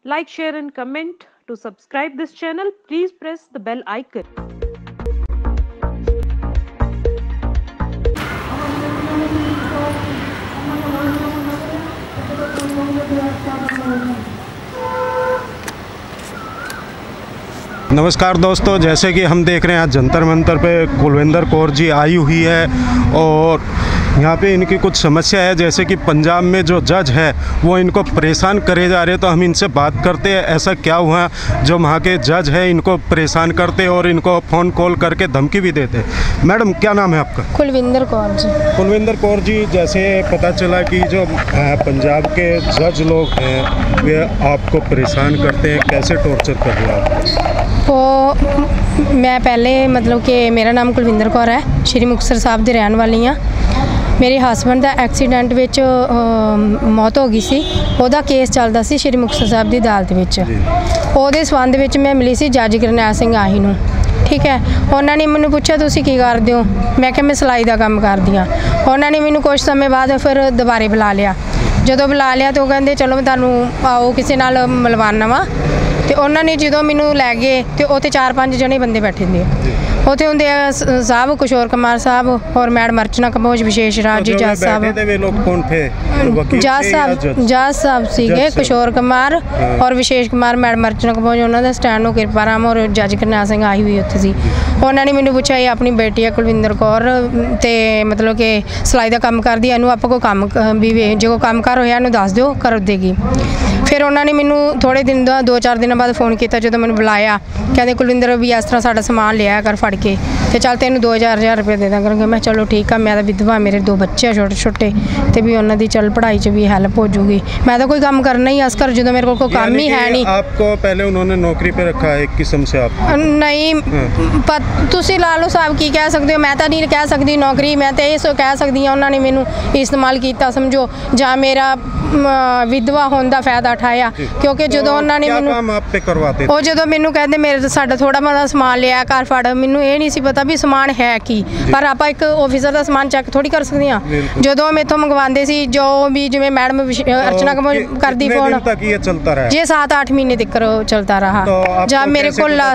Like, share and comment. To subscribe this channel, please press the bell icon. नमस्कार दोस्तों, जैसे कि हम देख रहे हैं आज जंतर मंतर पे कुलविंदर कौर जी आई हुई है और यहाँ पे इनकी कुछ समस्या है। जैसे कि पंजाब में जो जज है वो इनको परेशान करे जा रहे हैं, तो हम इनसे बात करते हैं ऐसा क्या हुआ जो वहाँ के जज है इनको परेशान करते और इनको फ़ोन कॉल करके धमकी भी देते। मैडम, क्या नाम है आपका? कुलविंदर कौर जी। कुलविंदर कौर जी, जैसे पता चला कि जो पंजाब के जज लोग हैं वे आपको परेशान करते हैं, कैसे टॉर्चर कर रहे हैं? तो मैं पहले मतलब कि मेरा नाम कुलविंदर कौर है, श्री मुक्तसर साहब ਦੀ ਰਹਿਣ ਵਾਲੀ ਹਾਂ। ਮੇਰੇ ਹਸਬੰਡ ਦਾ ਐਕਸੀਡੈਂਟ ਵਿੱਚ ਮੌਤ ਹੋ ਗਈ ਸੀ। ਉਹਦਾ ਕੇਸ ਚੱਲਦਾ ਸੀ ਸ਼੍ਰੀ ਮੁਕਤਸਰ ਸਾਹਿਬ ਦੀ ਅਦਾਲਤ ਵਿੱਚ। ਉਹਦੇ ਸੰਬੰਧ ਵਿੱਚ ਮੈਂ ਮਿਲੀ ਸੀ ਜੱਜ ਕਰਨੈਲ ਸਿੰਘ ਆਹੀ ਨੂੰ। ਠੀਕ ਹੈ, ਉਹਨਾਂ ਨੇ ਮੈਨੂੰ ਪੁੱਛਿਆ ਤੁਸੀਂ ਕੀ ਕਰਦੇ ਹੋ? ਮੈਂ ਕਿਹਾ ਮੈਂ ਸਿਲਾਈ ਦਾ ਕੰਮ ਕਰਦੀ ਹਾਂ। ਉਹਨਾਂ ਨੇ ਮੈਨੂੰ ਕੁਝ ਸਮੇਂ ਬਾਅਦ ਫਿਰ ਦੁਬਾਰੇ ਬੁਲਾ ਲਿਆ। ਜਦੋਂ ਬੁਲਾ ਲਿਆ ਤਾਂ ਉਹ ਕਹਿੰਦੇ ਚਲੋ ਮੈਂ ਤੁਹਾਨੂੰ ਆਓ ਕਿਸੇ ਨਾਲ ਮਿਲਵਾਉਣਾ ਵਾ। ਤੇ ਉਹਨਾਂ ਨੇ ਜਦੋਂ ਮੈਨੂੰ ਲੈ ਗਏ ਤੇ ਉੱਥੇ 4-5 ਜਣੇ ਬੰਦੇ ਬੈਠੇ ਹੁੰਦੇ ਆ। ਉੱਥੇ ਹੁੰਦੇ ਆ ਸਾਹਿਬ ਕਿਸ਼ੋਰ ਕੁਮਾਰ ਸਾਹਿਬ ਔਰ ਮੈਡਮ ਅਰਚਨਾ ਕੰਬੋਜ, ਵਿਸ਼ੇਸ਼ ਰਾਜ ਜੱਜ ਸਾਹਿਬ। ਜੱਜ ਸਾਹਿਬ ਸੀਗੇ ਕਿਸ਼ੋਰ ਕੁਮਾਰ ਔਰ ਵਿਸ਼ੇਸ਼ ਕੁਮਾਰ, ਮੈਡਮ ਅਰਚਨਾ ਕੰਬੋਜ ਉਹਨਾਂ ਦਾ ਸਟੈਂਡ ਨੂੰ ਕਿਰਪਾ ਰਾਮ ਔਰ ਜੱਜ ਕਰਨੈਲ ਸਿੰਘ ਆਈ ਹੋਈ ਉੱਥੇ ਸੀ। ਉਹਨਾਂ ਨੇ ਮੈਨੂੰ ਪੁੱਛਿਆ ਇਹ ਆਪਣੀ ਬੇਟੀ ਹੈ ਕੁਲਵਿੰਦਰ ਕੌਰ ਤੇ ਮਤਲਬ ਕਿ ਸਿਲਾਈ ਦਾ ਕੰਮ ਕਰਦੀ ਹੈ, ਇਹਨੂੰ ਆਪਾਂ ਕੋਈ ਕੰਮ ਵੀ ਜੇ ਕੋਈ ਕੰਮ ਕਰ ਹੋਇਆ ਇਹਨੂੰ ਦੱਸ ਦਿਓ, ਕਰ ਦੇਗੀ। ਫਿਰ ਉਹਨਾਂ ਨੇ ਮੈਨੂੰ ਥੋੜ੍ਹੇ ਦਿਨ ਦਾ 2-4 ਦਿਨਾਂ ਬਾਅਦ ਫੋਨ ਕੀਤਾ। ਜਦੋਂ ਮੈਨੂੰ ਬੁਲਾਇਆ ਕਹਿੰਦੇ ਕੁਲਵਿੰਦਰ ਵੀ ਇਸ ਤਰ੍ਹਾਂ ਸਾਡਾ ਸਮਾਨ ਲਿਆ ਕਰ ਫੜ ਕੇ ਤੇ ਚੱਲ ਤੈਨੂੰ 2000 ਰੁਪਏ ਦੇ ਦਾਂ ਕਰਾਂਗੇ। ਮੈਂ ਚਲੋ ਠੀਕ ਆ, ਮੈਂ ਤਾਂ ਵਿਧਵਾ, ਮੇਰੇ 2 ਬੱਚੇ ਆ ਛੋਟੇ ਛੋਟੇ ਤੇ ਵੀ ਉਹਨਾਂ ਦੀ ਚੱਲ ਪੜ੍ਹਾਈ 'ਚ ਵੀ ਹੈਲਪ ਹੋ ਜੂਗੀ। ਮੈਂ ਤਾਂ ਕੋਈ ਕੰਮ ਕਰਨਾ ਹੀ ਅਸ ਕਰ ਜਦੋਂ ਮੇਰੇ ਕੋਲ ਕੋਈ ਕੰਮ ਹੀ ਹੈ ਨਹੀਂ। ਆਪਕੋ ਪਹਿਲੇ ਉन्होंने ਨੌਕਰੀ पे रखा है एक किस्म से आप? ਨਹੀਂ, ਤੁਸੀਂ ਲਾ ਲਓ ਸਾਹਿਬ ਕੀ ਕਹਿ ਸਕਦੇ ਹੋ। ਮੈਂ ਤਾਂ ਨਹੀਂ ਕਹਿ ਸਕਦੀ ਨੌਕਰੀ, ਮੈਂ ਤਾਂ ਇਹ ਸੋ ਕਹਿ ਸਕਦੀ ਹਾਂ ਉਹਨਾਂ ਨੇ ਮੈਨੂੰ ਇਸਤੇਮਾਲ ਕੀਤਾ ਸਮਝੋ, ਜਾਂ ਮੇਰਾ ਵਿਧਵਾ ਹੋਣ ਦਾ ਫਾਇਦਾ ਉਠਾਇਆ। ਕਿਉਂਕਿ ਜਦੋਂ ਉਹਨਾਂ ਨੇ ਮੈਨੂੰ ਉਹ ਜਦੋਂ ਮੈਨੂੰ ਕਹਿੰਦੇ ਮੇਰੇ ਸਾਡਾ ਥੋੜਾ ਬਹੁਤਾ ਸਮਾਨ ਲਿਆ ਕਰ ਫੜ, ਮੈਨੂੰ ਇਹ ਨਹੀਂ ਸੀ ਪਤਾ ਵੀ ਸਮਾਨ ਹੈ ਕੀ, ਪਰ ਆਪਾਂ ਇੱਕ ਆਫਿਸਰ ਦਾ ਸਮਾਨ ਚੈੱਕ ਥੋੜੀ ਕਰ ਸਕਦੇ ਹਾਂ। ਜਦੋਂ ਮੇਥੋਂ ਮੰਗਵਾਉਂਦੇ ਸੀ ਜੋ ਵੀ ਜਿਵੇਂ ਮੈਡਮ ਅਰਚਨਾ ਕੰਬੋਜ ਕਰਦੀ ਫੋਨ, ਜੇ 7-8 ਮਹੀਨੇ ਤੱਕ ਚਲता रहा। जब मेरे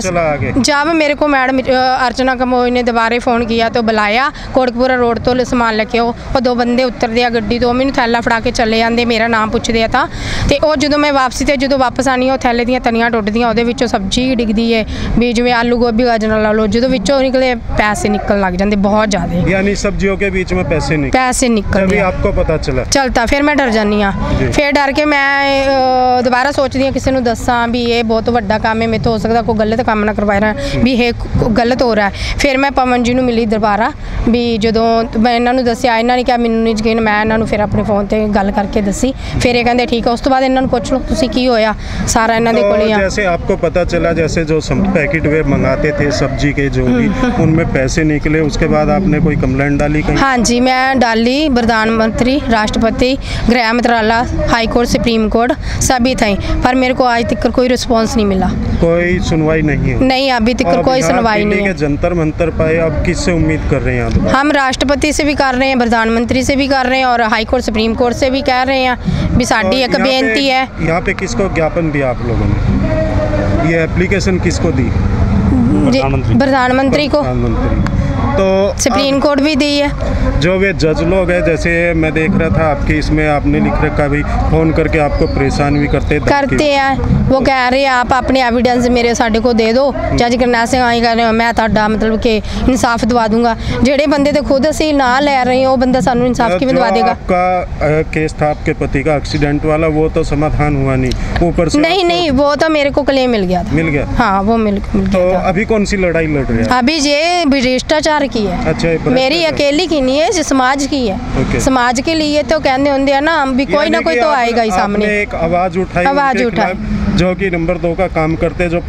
को मैडम अर्चना कंबोज ने दोबारे फ़ोन किया तो बुलाया, कोटकपुरा रोड तो समान लेके वो 2 बंदे उतरते आ गड्डी तो मैंने थैला फड़ा के चले जाते, मेरा नाम पुछते था। तो जो मैं वापसी ते जो वापस आनी थैले दी तनियाँ टुटदियाँ वो सब्जी डिगदी है भी जिवें आलू गोभी गाजर ला लो, जो निकले पैसे निकल लग जाते बहुत ज़्यादा, यानी सब्जियों के बीच में पैसे निकल आपको पता चलता। फिर मैं डर जानी हाँ, फिर डर के मैं दोबारा सोचती हाँ किसी को दसा भी ये बहुत ਵੱਡਾ ਕੰਮ ਹੈ, ਮੇਰੇ ਤੋਂ ਹੋ ਸਕਦਾ ਕੋਈ ਗਲਤ ਕੰਮ ਨਾ ਕਰਵਾਇਆ ਰਿਹਾ ਵੀ ਇਹ ਗਲਤ ਹੋ ਰਿਹਾ। ਫਿਰ ਮੈਂ ਪਵਨ ਜੀ ਨੂੰ ਮਿਲੀ ਦੁਬਾਰਾ ਵੀ ਜਦੋਂ ਮੈਂ ਇਹਨਾਂ ਨੂੰ ਦੱਸਿਆ, ਇਹਨਾਂ ਨੇ ਕਿਹਾ ਮੈਨੂੰ ਨਹੀਂ ਯਕੀਨ, ਮੈਂ ਇਹਨਾਂ ਨੂੰ ਫਿਰ ਆਪਣੇ ਫੋਨ ਤੇ ਗੱਲ ਕਰਕੇ ਦੱਸੀ। ਫਿਰ ਇਹ ਕਹਿੰਦੇ ਠੀਕ ਹੈ। ਉਸ ਤੋਂ ਬਾਅਦ ਇਹਨਾਂ ਨੂੰ ਪੁੱਛ ਲਓ ਤੁਸੀਂ ਕੀ ਹੋਇਆ, ਸਾਰਾ ਇਹਨਾਂ ਦੇ ਕੋਲ ਹੀ ਆ। जैसे आपको पता चला जैसे जो पैकेट वे मंगाते थे सब्जी के जो भी उनमें पैसे निकले, उसके बाद आपने कोई कंप्लेंट डाली कहीं? हाँ जी, मैं डाली, प्रधानमंत्री, राष्ट्रपति, गृह मंत्रालय, हाई कोर्ट, सुप्रीम कोर्ट सभी थे, पर मेरे को आज तक कोई रिस्पॉन्स नहीं मिला, कोई सुनवाई नहीं है। नहीं, अभी तक कोई सुनवाई नहीं है। जंतर मंतर पाए अब किससे उम्मीद कर रहे हैं? हम राष्ट्रपति से भी कर रहे हैं, प्रधानमंत्री से भी कर रहे हैं और हाई कोर्ट सुप्रीम कोर्ट से भी कह रहे हैं भी साड़ी एक बेनती है। यहाँ पे किसको ज्ञापन दिया आप लोगों ने? ये एप्लीकेशन किसको दी? प्रधानमंत्री को, तो सुप्रीम कोर्ट भी दी है। जो वे जज लोग हैं, जैसे मैं देख रहा था आपके इसमें आपने लिख रखा भी फ़ोन करके आपको परेशान भी करते हैं। वो कह रहे हैं आप अपने एविडेंस मेरे साढ़े को दे दो, जज करनैल सिंह आई कह रहे हो मैं ताड़ा मतलब कि इंसाफ दवा दूंगा। जेड़े बंदे तो खुद असी ना ले रहे हैं वो बंदा सानू इंसाफ किवें दवा देगा? आपका केस था आपके पति का एक्सीडेंट वाला, वो तो समाधान हुआ नहीं, ऊपर से नहीं वो तो मेरे को क्लेम मिल गया। हाँ, वो मिल गया। तो अभी कौन सी लड़ाई लड़ रहे हैं? अभी ये भ्रष्टाचार की है। अच्छा, मेरी अकेली की नहीं है, समाज की है। समाज के लिए तो कहने होंगे है ना, भी कोई ना कोई तो आएगा ही सामने। एक आवाज उठाई जो कि नंबर 2 का काम करते, जो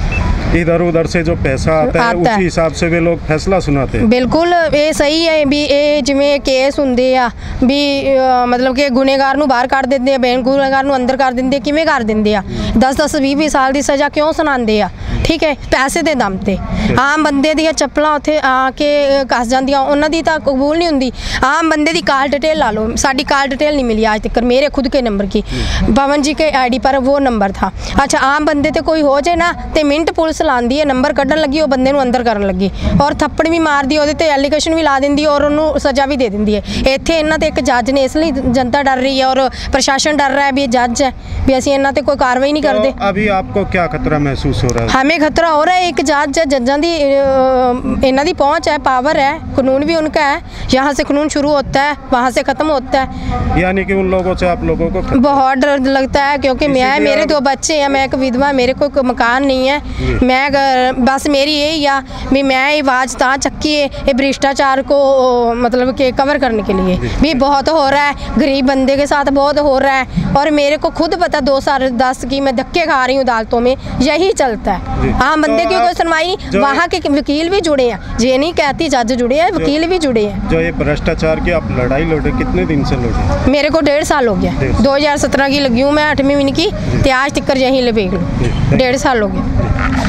इधर उधर से जो पैसा आता है उसी हिसाब से वे लोग फैसला सुनाते हैं। बिल्कुल ये सही है भी ये जिमें केस होंगे आ भी मतलब कि गुनेगार नूं बाहर कर देंगे, गुनेगार नूं अंदर कर देंगे, किवें कर देंगे आ 10-10 20-20 साल की सज़ा क्यों सुनाते आ? ठीक है, पैसे ਦੇ ਦਮ ਤੇ ਆਮ ਬੰਦੇ ਦੀਆਂ ਚੱਪਲਾਂ ਉੱਥੇ ਆ ਕੇ ਕੱਸ ਜਾਂਦੀਆਂ, ਉਹਨਾਂ ਦੀ ਤਾਂ ਕਬੂਲ ਨਹੀਂ ਹੁੰਦੀ। ਆਮ ਬੰਦੇ ਦੀ ਕਾਰ डिटेल ला लो, साड़ी कार डिटेल नहीं मिली आज तक, मेरे खुद के नंबर की, पवन जी के आईडी पर वो नंबर था। अच्छा, आम बंदे ते कोई हो जाए ना तो मिनट पुलिस लांदी है, नंबर कढ़न लगी, वो बंदे नूं अंदर करन लगी और थप्पड़ भी मार दी, ਉਹਦੇ ਤੇ एलीगेशन भी ला ਦਿੰਦੀ और ਉਹਨੂੰ सज़ा भी दे ਦਿੰਦੀ है। ਇੱਥੇ ਇਹਨਾਂ ਤੇ ਇੱਕ जज ने, इसलिए जनता डर रही है और प्रशासन डर रहा है भी ये जज है, भी ਅਸੀਂ ਇਹਨਾਂ ਤੇ कोई कार्रवाई नहीं करते। अभी आपको क्या खतरा महसूस हो रहा है? हमें खतरा हो रहा है, एक जज है, जजां दी इन्हां दी पहुंच है, पावर है, कानून भी उनका है, यहाँ से कानून शुरू होता है वहाँ से ख़त्म होता है। यानी कि उन लोगों से आप लोगों को बहुत डर लगता है, क्योंकि मैं, मेरे 2 बच्चे हैं, मैं एक विधवा, मेरे को कोई मकान नहीं है, मैं बस मेरी यही या भी मैं आवाज़ ता चक्की है ये भ्रष्टाचार को मतलब कि कवर करने के लिए भी बहुत हो रहा है, गरीब बंदे के साथ बहुत हो रहा है। और मेरे को खुद पता 2010 की मैं धक्के खा रही हूँ अदालतों में, यही चलता है। आम बंदे की कोई सुनवाई नहीं, वहाँ के वकील भी जुड़े हैं, ये नहीं कहती जज जुड़े हैं, वकील भी जुड़े हैं। जो ये भ्रष्टाचार की आप लड़ाई लड़े, कितने दिन से लड़े? मेरे को 1.5 साल हो गया, 2017 की लगी हूँ मैं, 8वीं महीने की, तो आज तक यहीं लपेट लो, 1.5 साल हो गया।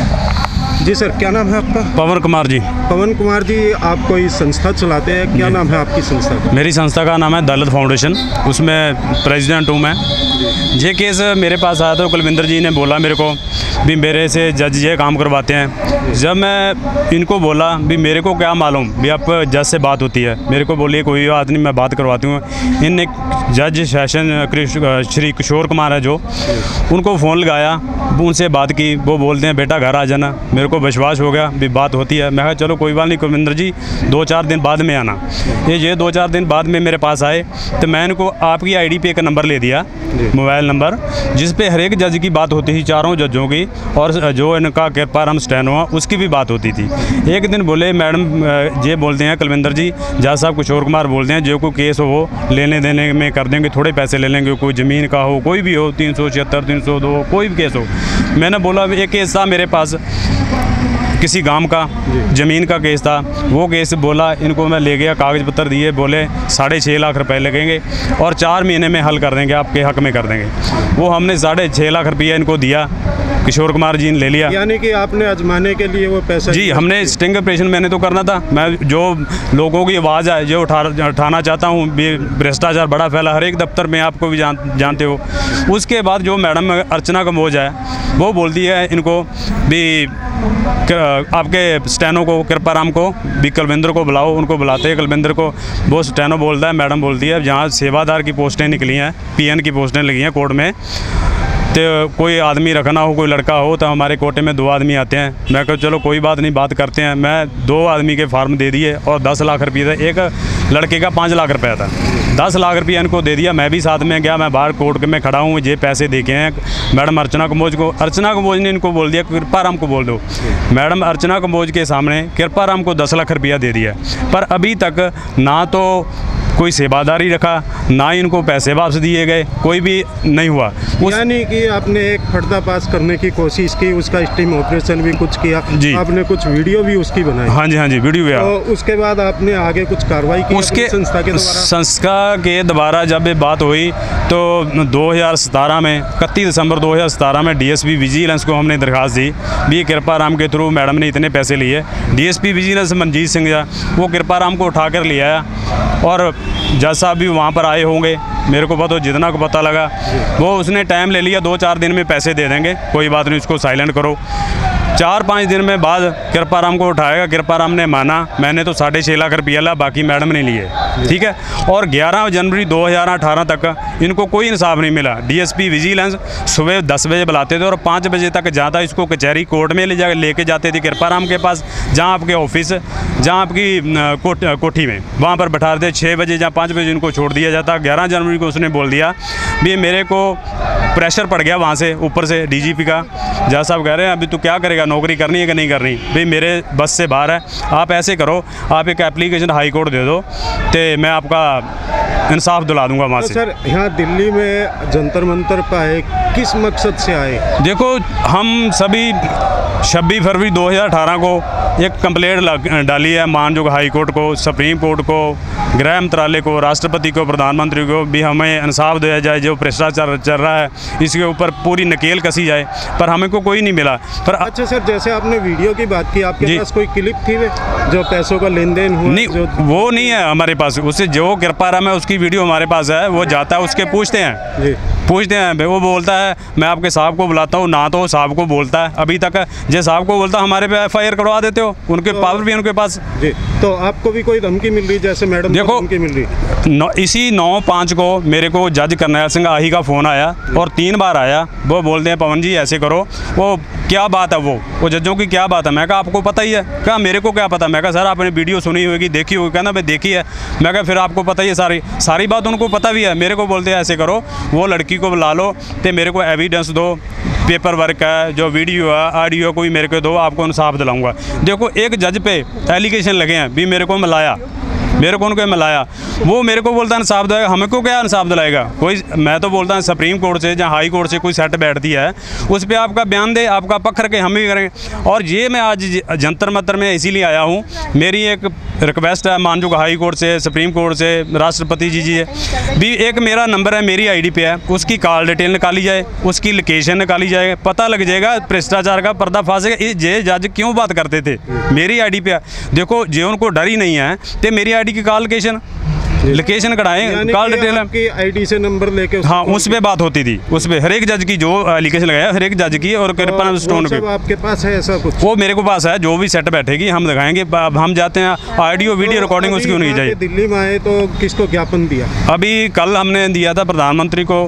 जी सर, क्या नाम है आपका? पवन कुमार जी। पवन कुमार जी, आप कोई संस्था चलाते हैं, क्या नाम है आपकी संस्था का? मेरी संस्था का नाम है दलित फाउंडेशन, उसमें प्रेसिडेंट हूँ मैं। ये केस मेरे पास आया था, कुलविंदर जी ने बोला मेरे को भी मेरे से जज ये काम करवाते हैं। जब मैं इनको बोला भी मेरे को क्या मालूम भी आप जज से बात होती है, मेरे को बोलिए कोई बात नहीं मैं बात करवाती हूँ। इन एक जज सेशन श्री किशोर कुमार है जो, उनको फ़ोन लगाया, उनसे बात की, वो बोलते हैं बेटा घर आ जाना। मेरे को विश्वास हो गया भी बात होती है, मैं कहा चलो कोई बात नहीं कुलविंदर जी 2-4 दिन बाद में आना। ये 2-4 दिन बाद में मेरे पास आए तो मैं इनको आपकी आईडी पे एक नंबर ले दिया, मोबाइल नंबर, जिस पे हर एक जज की बात होती थी, चारों जजों की, और जो इनका कृपाराम स्टैनो हुआ उसकी भी बात होती थी। एक दिन बोले मैडम ये बोलते हैं कुलविंदर जी, जज साहब किशोर कुमार बोलते हैं जो कोई केस हो वो लेने देने में कर देंगे, थोड़े पैसे ले लेंगे, कोई ज़मीन का हो, कोई भी हो, 376, 302, कोई भी केस हो। मैंने बोला एक केस था मेरे पास, किसी गांव का ज़मीन का केस था, वो केस बोला इनको मैं ले गया, कागज़ पत्र दिए, बोले 6.5 लाख रुपए लगेंगे और 4 महीने में हल कर देंगे, आपके हक में कर देंगे। वो हमने 6.5 लाख रुपया इनको दिया, किशोर कुमार जी ने ले लिया। यानी कि आपने आजमाने के लिए वो पैसा? जी, हमने स्टिंग ऑपरेशन मैंने तो करना था, मैं जो लोगों की आवाज़ है जो उठाना चाहता हूँ, भ्रष्टाचार बड़ा फैला हर एक दफ्तर में, आपको भी जानते हो। उसके बाद जो मैडम अर्चना कंबोज है वो बोलती है इनको भी आपके स्टैनो को, कृपाराम को भी कुलविंदर को बुलाओ, उनको बुलाते हैं कुलविंदर को, वो स्टैनो बोलता है, मैडम बोलती है जहाँ सेवादार की पोस्टें निकली हैं, पीएन की पोस्टें लगी हैं कोर्ट में, तो कोई आदमी रखना हो, कोई लड़का हो, तो हमारे कोटे में 2 आदमी आते हैं। मैं कहा चलो कोई बात नहीं, बात करते हैं। मैं 2 आदमी के फार्म दे दिए और 10 लाख रुपये था, एक लड़के का 5 लाख रुपया था, 10 लाख रुपया इनको दे दिया। मैं भी साथ में गया, मैं बाहर कोर्ट में खड़ा हूँ, ये पैसे देखे हैं मैडम अर्चना कंबोज को। अर्चना कंबोज ने इनको बोल दिया कृपाराम को बोल दो। मैडम अर्चना कंबोज के सामने कृपाराम को 10 लाख रुपया दे दिया, पर अभी तक ना तो कोई सेवादारी रखा, ना इनको पैसे वापस दिए गए, कोई भी नहीं हुआ। यानी कि आपने एक पर्दाफाश करने की कोशिश की, उसका स्टिंग ऑपरेशन भी कुछ किया जी, आपने कुछ वीडियो भी उसकी बनाई? हाँ जी, हाँ जी, वीडियो भी। तो उसके बाद आपने आगे कुछ कार्रवाई की उसके संस्था के द्वारा? जब ये बात हुई तो 2017 में 31 दिसंबर 2017 में डीएसपी विजिलेंस को हमने दरख्वास्त दी भी कृपाराम के थ्रू मैडम ने इतने पैसे लिए। डीएसपी विजिलेंस मनजीत सिंह वो कृपाराम को उठा कर ले आया और जज साहब भी वहाँ पर आए होंगे, मेरे को पता, जितना को पता लगा वो उसने टाइम ले लिया, 2-4 दिन में पैसे दे देंगे, कोई बात नहीं, उसको साइलेंट करो। 4-5 दिन में बाद कृपाराम को उठाएगा, कृपाराम ने माना, मैंने तो 6.5 लाख रुपया लिया, बाकी मैडम ने लिए, ठीक है। और 11 जनवरी 2018 तक इनको कोई इंसाफ नहीं मिला। डीएसपी विजिलेंस सुबह 10 बजे बुलाते थे और 5 बजे तक जाता, इसको कचहरी कोर्ट में लेके जाते थे कृपाराम के पास, जहाँ आपके ऑफिस, जहाँ आपकी कोठी में, वहाँ पर बैठा देते। 6 बजे या 5 बजे इनको छोड़ दिया जाता। 11 जनवरी को उसने बोल दिया भी मेरे को प्रेशर पड़ गया वहाँ से, ऊपर से डीजीपी का। जज साहब कह रहे हैं अभी तू क्या करेगा, नौकरी करनी है कि नहीं करनी, भाई मेरे बस से बाहर है, आप ऐसे करो, आप एक एप्लीकेशन हाई कोर्ट दे दो तो मैं आपका इंसाफ दिला दूंगा वहाँ से। सर, यहाँ दिल्ली में जंतर मंतर पर आए, किस मकसद से आए? देखो, हम सभी 26 फरवरी 2018 को एक कंप्लेंट डाली है मानयोग हाई कोर्ट को, सुप्रीम कोर्ट को, गृह मंत्रालय को, राष्ट्रपति को, प्रधानमंत्री को भी हमें इंसाफ दिया जाए। जो भ्रष्टाचार चल रहा है इसके ऊपर पूरी नकेल कसी जाए, पर हमें को कोई नहीं मिला। पर अच्छा सर, जैसे आपने वीडियो की बात की, आपके पास कोई क्लिप थी जो पैसों का लेन देन हुआ? नहीं, वो नहीं है हमारे पास। उससे जो कृपाराम है उसकी वीडियो हमारे पास है। वो जाता है, उसके पूछते हैं, वो बोलता है मैं आपके साहब को बुलाता हूँ, ना तो वो साहब को बोलता है अभी तक। जो साहब को बोलता हमारे पे FIR करवा देते हो, उनके पावर भी उनके पास। जी, तो आपको भी कोई धमकी मिल रही जैसे मैडम देखो, धमकी मिल रही? इसी 9/5 को मेरे को जज करनैल सिंह आही का फ़ोन आया और 3 बार आया। वो बोलते हैं पवन जी ऐसे करो। वो क्या बात है, वो जजों की क्या बात है? मैं कहा आपको पता ही है। कहा मेरे को क्या पता? मैं कहा सर आपने वीडियो सुनी होगी, देखी होगी। कहना मैं देखी है। मैं कहा फिर आपको पता ही है, सारी बात उनको पता भी है। मेरे को बोलते हैं ऐसे करो, वो लड़की को बुला लो तो मेरे को एविडेंस दो, पेपर वर्क है, जो वीडियो है, ऑडियो कोई मेरे को दो, आपको इंसाफ दिलाऊंगा। देखो एक जज पे एलिगेशन लगे हैं भी मेरे को मिलाया, मेरे को उनको मिलाया। वो मेरे को बोलता है इंसाफ दिलाएगा, हमें को क्या इंसाफ दिलाएगा कोई? मैं तो बोलता हूँ सुप्रीम कोर्ट से या हाई कोर्ट से कोई सेट बैठती है, उस पर आपका बयान दे, आपका पक्ष रखे, हम भी करेंगे। और ये मैं आज जंतर मंतर में इसीलिए आया हूँ। मेरी एक रिक्वेस्ट है मानयोग हाई कोर्ट से, सुप्रीम कोर्ट से, राष्ट्रपति जी है भी, एक मेरा नंबर है मेरी ID पे है, उसकी कॉल डिटेल निकाली जाए, उसकी लोकेशन निकाली जाए, पता लग जाएगा भ्रष्टाचार का पर्दाफाश है। ये जज क्यों बात करते थे? मेरी ID पे है। देखो जो उनको डर ही नहीं है तो मेरी ID की कॉल लोकेशन कढ़ाएं, कॉल डिटेल आपकी ID से नंबर लेके हाँ उस पर बात होती थी। उस पर हर एक जज की जो एलिगेशन लगाया, हर एक जज की और कृपा स्टोन पे। आपके पास है ऐसा कुछ? वो मेरे को पास है, जो भी सेट बैठेगी हम दिखाएंगे। हम जाते हैं ऑडियो वीडियो रिकॉर्डिंग उसकी होनी चाहिए। दिल्ली में आए तो किसको ज्ञापन दिया? अभी कल हमने दिया था प्रधानमंत्री को,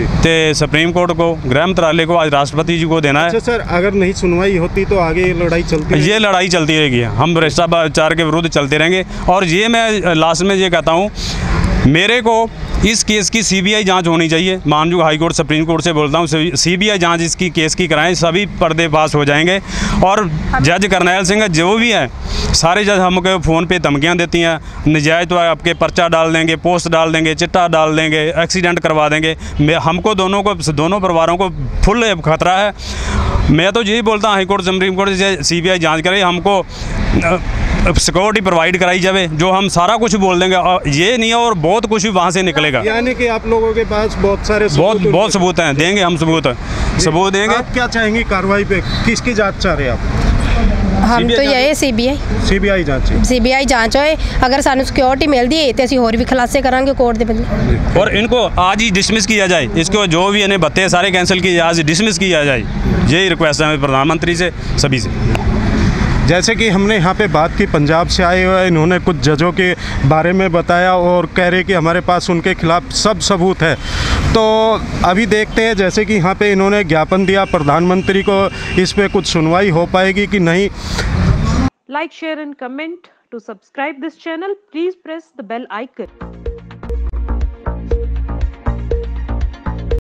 ते सुप्रीम कोर्ट को, गृह मंत्रालय को, आज राष्ट्रपति जी को देना है। अच्छा सर, अगर नहीं सुनवाई होती तो आगे ये लड़ाई चलती? ये लड़ाई चलती रहेगी, हम भ्रष्टाचार के विरुद्ध चलते रहेंगे। और ये मैं लास्ट में ये कहता हूँ, मेरे को इस केस की CBI जांच होनी चाहिए। मानयोग हाई कोर्ट, सुप्रीम कोर्ट से बोलता हूँ, CBI जांच इसकी केस की कराएं, सभी पर्देफाश हो जाएंगे। और जज करनैल सिंह जो भी है, सारे जज हमको फ़ोन पे धमकियाँ देती हैं, नजायज़ तो आपके पर्चा डाल देंगे, पोस्ट डाल देंगे, चिट्ठा डाल देंगे, एक्सीडेंट करवा देंगे। हमको दोनों परिवारों को फुल खतरा है। मैं तो यही बोलता हूँ हाई कोर्ट, सुप्रीम कोर्ट से CBI जाँच करे, हमको सिक्योरिटी प्रोवाइड कराई जाए, जो हम सारा कुछ बोल देंगे। और ये नहीं है, और बहुत कुछ भी वहाँ से निकलेगा। यानी कि आप लोगों के पास बहुत सारे बहुत सबूत हैं, देंगे हम सबूत देंगे। आप क्या चाहेंगे कार्रवाई पे? किसकी जांच चाह रहे हैं आप? हम तो ये CBI जांच होए। अगर सानू सिक्योरिटी मिलती है तो असं होर भी खुलासे करांगे कोर्ट के बदले। और इनको आज ही डिसमिस किया जाए, इसको जो भी इन्हें भत्ते सारे कैंसिल किए, आज डिसमिस किया जाए। यही रिक्वेस्ट है प्रधानमंत्री से, सभी से। जैसे कि हमने यहाँ पे बात की, पंजाब से आए हुए इन्होंने कुछ जजों के बारे में बताया और कह रहे कि हमारे पास उनके खिलाफ सब सबूत है। तो अभी देखते हैं, जैसे कि यहाँ पे इन्होंने ज्ञापन दिया प्रधानमंत्री को, इस पे कुछ सुनवाई हो पाएगी कि नहीं। Like, share and comment. To subscribe this channel, please press the bell icon.